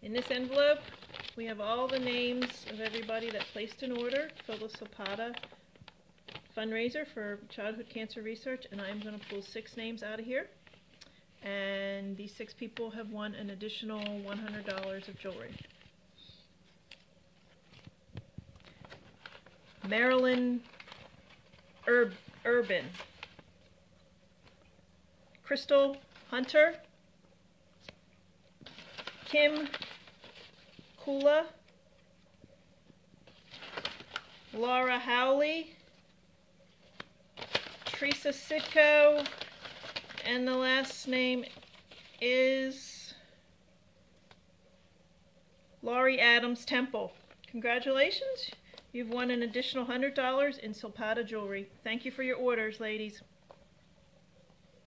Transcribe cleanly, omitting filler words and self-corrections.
In this envelope, we have all the names of everybody that placed an order for the Silpada fundraiser for childhood cancer research, and I'm going to pull 6 names out of here. And these 6 people have won an additional $100 of jewelry. Marilyn Urban, Crystal Hunter, Kim Kula, Laura Howley, Teresa Sitko, and the last name is Laurie Adams Temple. Congratulations! You've won an additional $100 in Silpada jewelry. Thank you for your orders, ladies.